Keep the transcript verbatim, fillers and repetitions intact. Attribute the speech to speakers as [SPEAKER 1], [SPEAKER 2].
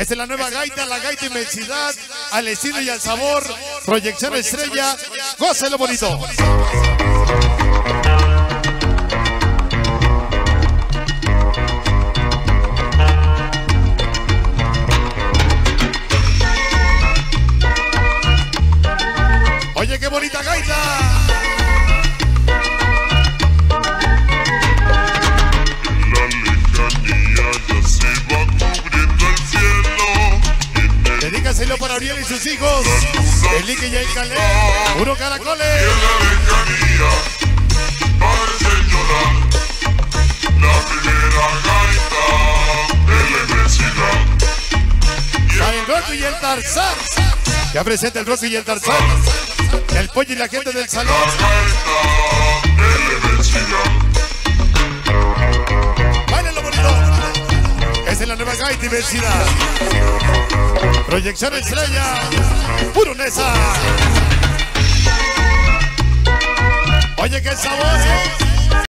[SPEAKER 1] Esta es la nueva gaita, la gaita inmensidad, al estilo y al sabor. Proyección Estrella, gócelo bonito. Oye, qué bonita gaita.
[SPEAKER 2] La lejanía ya se va cubriendo el cielo.
[SPEAKER 1] Dedícaselo para Ariel y sus hijos. El Ike y el Calé. Puro caracoles.
[SPEAKER 2] Y en la lejanía parece llorar la primera gaita de la inmensidad.
[SPEAKER 1] Para el Rocco y el Tarzán. Ya presenta el Rocco y el Tarzán. El pollo y la gente del salón.
[SPEAKER 2] La gaita de la inmensidad.
[SPEAKER 1] Báilenlo bonito. Esta es la nueva gaita inmensidad. Proyección Estrella. Puro Nesa. Oye, qué sabor.